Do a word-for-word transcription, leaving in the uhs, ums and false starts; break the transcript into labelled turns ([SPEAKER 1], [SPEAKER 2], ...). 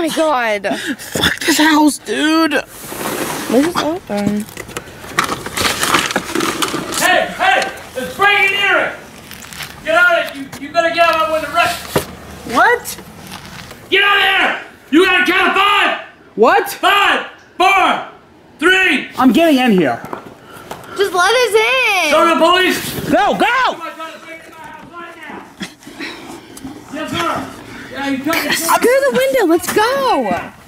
[SPEAKER 1] my god.
[SPEAKER 2] Fuck this house, dude.
[SPEAKER 1] This is open.
[SPEAKER 3] Hey, hey, it's Frank and Eric. Get out of it. You, you better get out of the window.
[SPEAKER 2] What?
[SPEAKER 3] Get out of here. You gotta count of five.
[SPEAKER 2] What?
[SPEAKER 3] Five, four, three.
[SPEAKER 2] I'm getting in here.
[SPEAKER 1] Just let us in.
[SPEAKER 3] Go to the police.
[SPEAKER 2] Go, go!
[SPEAKER 3] Somebody's trying to break into my house right now. Yes, sir. Yeah, you come.
[SPEAKER 1] Through the window. Let's go.